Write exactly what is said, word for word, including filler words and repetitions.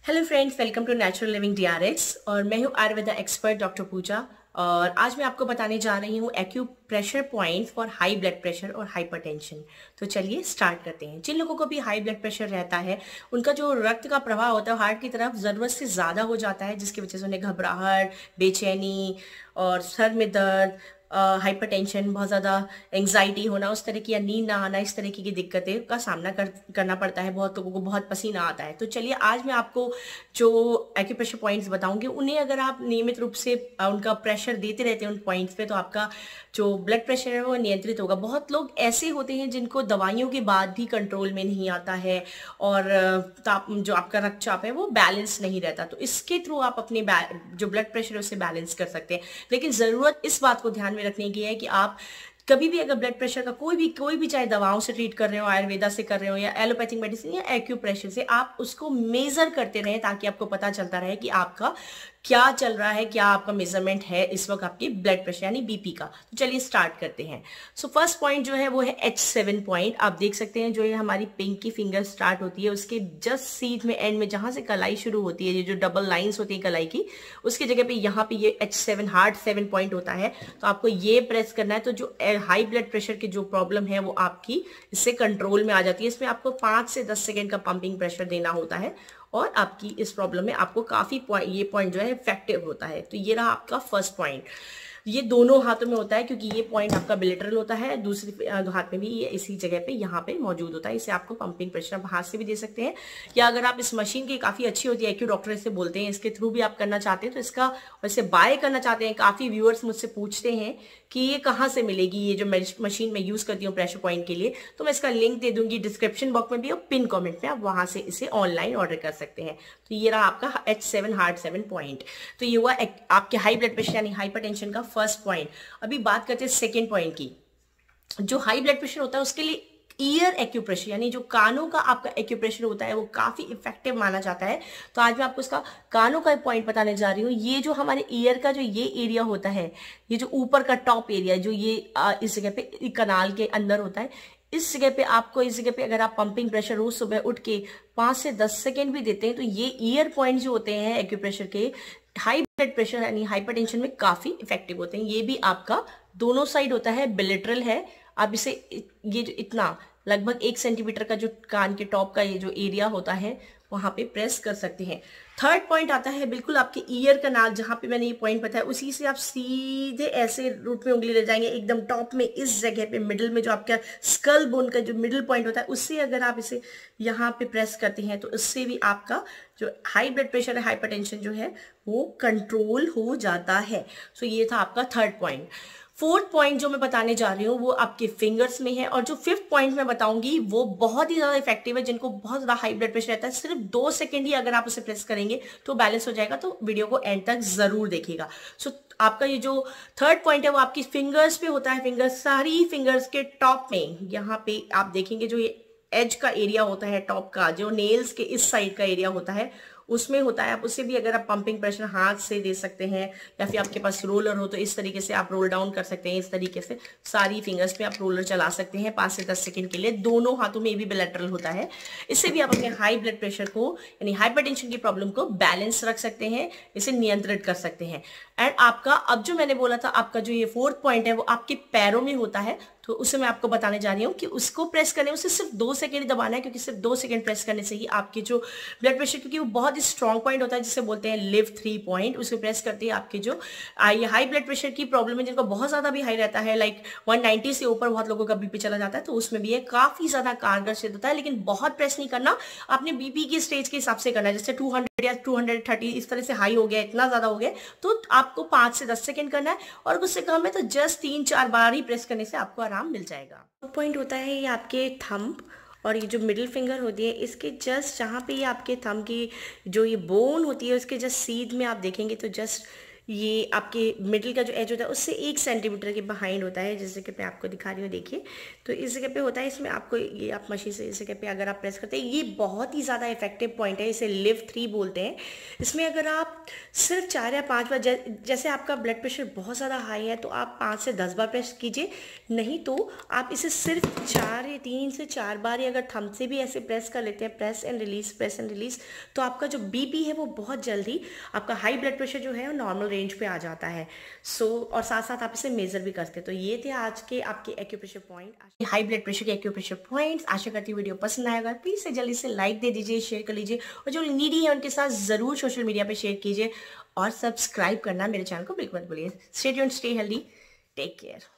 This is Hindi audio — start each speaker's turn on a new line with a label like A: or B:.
A: Hello friends, welcome to natural living DRX. और मैं हूँ आयुर्वेदा एक्सपर्ट डॉक्टर पूजा। और आज मैं आपको बताने जा रही हूँ acupressure points for high blood pressure और हाइपरटेंशन। तो चलिए स्टार्ट करते हैं। जिन लोगों को भी हाई ब्लड प्रेशर रहता है, उनका जो रक्त का प्रवाह होता है हार्ट की तरफ ज़रूरत से ज़्यादा हो जाता है, जिसकी वजह से उन्हें घबराहट, बेचैनी और सर में दर्द, हाइपरटेंशन, बहुत ज़्यादा एंग्जाइटी होना, उस तरह की, या नींद ना आना, इस तरह की दिक्कतें का सामना कर करना पड़ता है। बहुत लोगों को बहुत पसीना आता है। तो चलिए आज मैं आपको जो एक्यूप्रेशर पॉइंट्स बताऊंगी, उन्हें अगर आप नियमित रूप से उनका प्रेशर देते रहते हैं उन पॉइंट्स पे, तो आपका जो ब्लड प्रेशर है वो नियंत्रित होगा। बहुत लोग ऐसे होते हैं जिनको दवाइयों के बाद भी कंट्रोल में नहीं आता है और ताप जो आपका रक्तचाप है वो बैलेंस नहीं रहता। तो इसके थ्रू आप अपने जो ब्लड प्रेशर है उसे बैलेंस कर सकते हैं। लेकिन ज़रूरत इस बात को ध्यान में रखने की है कि आप कभी भी अगर ब्लड प्रेशर का कोई भी कोई भी चाहे दवाओं से ट्रीट कर रहे हो, आयुर्वेदा से कर रहे हो, या एलोपैथिक मेडिसिन या एक्यूप्रेशर से, आप उसको मेजर करते रहें ताकि आपको पता चलता रहे कि आपका क्या चल रहा है, क्या आपका मेजरमेंट है इस वक्त आपकी ब्लड प्रेशर यानी बीपी का। तो चलिए स्टार्ट करते हैं। सो फर्स्ट पॉइंट जो है वो है एच सेवन पॉइंट। आप देख सकते हैं जो ये हमारी पिंकी फिंगर स्टार्ट होती है, उसके जस्ट सीध में एंड में जहां से कलाई शुरू होती है, ये जो डबल लाइंस होती है कलाई की, उसकी जगह पे यहाँ पे ये H seven heart seven point होता है। तो आपको ये प्रेस करना है। तो जो हाई ब्लड प्रेशर की जो प्रॉब्लम है वो आपकी इससे कंट्रोल में आ जाती है। इसमें आपको पांच से दस सेकेंड का पंपिंग प्रेशर देना होता है और आपकी इस प्रॉब्लम में आपको काफी पॉइंट ये पॉइंट जो है इफेक्टिव होता है। तो ये रहा आपका फर्स्ट पॉइंट। ये दोनों हाथों में होता है क्योंकि ये पॉइंट आपका बिलेटरल होता है, दूसरे हाथ में भी ये इसी जगह पे यहाँ पे मौजूद होता है। इसे आपको पंपिंग प्रेशर आप हाथ से भी दे सकते हैं, या अगर आप इस मशीन की काफी अच्छी होती है, एक्यू डॉक्टर इसे बोलते हैं, इसके थ्रू भी आप करना चाहते हैं तो इसका वैसे बाय करना चाहते हैं। काफी व्यूअर्स मुझसे पूछते हैं कि ये कहाँ से मिलेगी, ये जो मशीन मैं यूज करती हूँ प्रेशर पॉइंट के लिए। तो मैं इसका लिंक दे दूंगी डिस्क्रिप्शन बॉक्स में भी और पिन कमेंट में, आप वहां से इसे ऑनलाइन ऑर्डर कर सकते हैं। तो ये रहा आपका H seven heart seven point. तो ये हुआ आपके हाई ब्लड प्रेशर यानी हाइपरटेंशन का फर्स्ट पॉइंट। अभी बात करते हैं सेकेंड पॉइंट की। जो हाई ब्लड प्रेशर होता है उसके लिए ईयर एक्यूप्रेशर यानी जो कानों का आपका एक्यूप्रेशर होता है वो काफी इफेक्टिव माना जाता है। तो आज मैं आपको इसका कानों का पॉइंट बताने जा रही हूँ। ये जो हमारे ईयर का जो ये एरिया होता है, ये जो ऊपर का टॉप एरिया, जो ये आ, इस जगह पे कनाल के अंदर होता है, इस जगह पे आपको इस जगह पे अगर आप पंपिंग प्रेशर रोज सुबह उठ के पांच से दस सेकेंड भी देते हैं तो ये ईयर पॉइंट जो होते हैं एक्यूप्रेशर के हाई ब्लड प्रेशर यानी हाइपरटेंशन में काफी इफेक्टिव होते हैं। ये भी आपका दोनों साइड होता है, बिलेटरल है। आप इसे ये जो इतना लगभग एक सेंटीमीटर का जो कान के टॉप का ये जो एरिया होता है वहां पे प्रेस कर सकते हैं। थर्ड पॉइंट आता है बिल्कुल आपके ईयर कनाल, जहां पे मैंने ये पॉइंट बताया उसी से आप सीधे ऐसे रूट में उंगली ले जाएंगे एकदम टॉप में, इस जगह पे मिडिल में जो आपका स्कल बोन का जो मिडिल पॉइंट होता है, उससे अगर आप इसे यहाँ पे प्रेस करते हैं तो उससे भी आपका जो हाई ब्लड प्रेशर है, हाइपरटेंशन जो है वो कंट्रोल हो जाता है। सो ये था आपका थर्ड पॉइंट। फोर्थ पॉइंट जो मैं बताने जा रही हूँ वो आपके फिंगर्स में है। और जो फिफ्थ पॉइंट मैं बताऊंगी वो बहुत ही ज्यादा इफेक्टिव है। जिनको बहुत ज्यादा हाई ब्लड प्रेशर रहता है, सिर्फ दो सेकंड ही अगर आप उसे प्रेस करेंगे तो बैलेंस हो जाएगा। तो वीडियो को एंड तक जरूर देखिएगा। सो आपका ये जो थर्ड पॉइंट है वो आपकी फिंगर्स पे होता है। फिंगर्स, सारी फिंगर्स के टॉप में यहाँ पे आप देखेंगे जो ये एज का एरिया होता है टॉप का, जो नेल्स के इस साइड का एरिया होता है उसमें होता है। आप उसे भी अगर आप पंपिंग प्रेशर हाथ से दे सकते हैं, या फिर आपके पास रोलर हो तो इस तरीके से आप रोल डाउन कर सकते हैं। इस तरीके से सारी फिंगर्स पे आप रोलर चला सकते हैं पाँच से दस सेकंड के लिए। दोनों हाथों में भी बिलेटरल होता है। इससे भी आप अपने हाई ब्लड प्रेशर को यानी हाइपरटेंशन की प्रॉब्लम को बैलेंस रख सकते हैं, इसे नियंत्रित कर सकते हैं। एंड आपका अब जो मैंने बोला था आपका जो ये फोर्थ पॉइंट है वो आपके पैरों में होता है। तो उसे मैं आपको बताने जा रही हूँ कि उसको प्रेस करने उसे सिर्फ दो सेकंड दबाना है, क्योंकि सिर्फ दो सेकंड प्रेस करने से ही आपके जो ब्लड प्रेशर, क्योंकि वो बहुत ही स्ट्रॉन्ग पॉइंट होता है जिसे बोलते हैं लिव थ्री पॉइंट, उसे प्रेस करते हैं आपके जो हाई ब्लड प्रेशर की प्रॉब्लम है, जिनको बहुत ज्यादा भी हाई रहता है, लाइक वन नाइंटी से ऊपर बहुत लोगों का बीपी चला जाता है, तो उसमें भी ये काफी ज्यादा कारगर सिद्ध होता है। लेकिन बहुत प्रेस नहीं करना, आपने बीपी की स्टेज के हिसाब से करना है। जैसे टू हंड्रेड या टू हंड्रेड थर्टी इस तरह से हाई हो गया, इतना ज्यादा हो गया, तो आपको पांच से दस सेकंड करना है। और उससे कम है तो जस्ट तीन चार बार ही प्रेस करने से आपको आराम मिल जाएगा। पॉइंट होता है ये आपके थंब, और ये जो मिडिल फिंगर होती है इसके जस्ट जहाँ पे ये आपके थंब की जो ये बोन होती है उसके जस्ट सीध में आप देखेंगे तो जस्ट ये आपके मिडिल का जो एज होता है उससे एक सेंटीमीटर के बिहाइंड होता है, जैसे कि मैं आपको दिखा रही हूँ, देखिए। तो इस जगह पे होता है, इसमें आपको ये आप मशीन से इस जगह पे अगर आप प्रेस करते हैं, ये बहुत ही ज़्यादा इफेक्टिव पॉइंट है, इसे लिव थ्री बोलते हैं। इसमें अगर आप सिर्फ चार या पाँच बार, जैसे आपका ब्लड प्रेशर बहुत ज़्यादा हाई है तो आप पाँच से दस बार प्रेस कीजिए, नहीं तो आप इसे सिर्फ चार या तीन से चार बार ही अगर थंब से भी ऐसे प्रेस कर लेते हैं, press and release press and release, तो आपका जो बीपी है वो बहुत जल्दी, आपका हाई ब्लड प्रेशर जो है वो नॉर्मल रेंज पे आ जाता है। सो so, और साथ साथ आप इसे मेजर भी करते हैं। तो ये थे आज के आपके acupressure point, high blood pressure के एक्यूप्रेशर पॉइंट्स। आशा करती हूँ वीडियो पसंद आएगा, प्लीज से जल्दी से लाइक दे दीजिए, शेयर कर लीजिए, और जो नीडी है उनके साथ जरूर सोशल मीडिया पे शेयर कीजिए, और सब्सक्राइब करना मेरे चैनल को बिल्कुल मत भूलिए। Stay tuned, stay healthy, take care.